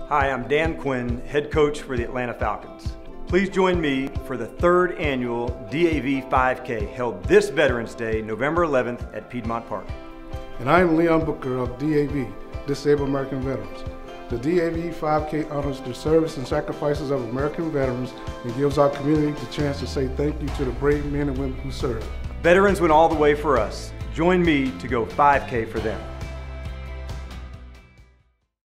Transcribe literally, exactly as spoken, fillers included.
Hi, I'm Dan Quinn, head coach for the Atlanta Falcons. Please join me for the third annual D A V five K held this Veterans Day, November eleventh at Piedmont Park. And I am Leon Booker of D A V, Disabled American Veterans. The D A V five K honors the service and sacrifices of American veterans and gives our community the chance to say thank you to the brave men and women who serve. Veterans went all the way for us. Join me to go five K for them.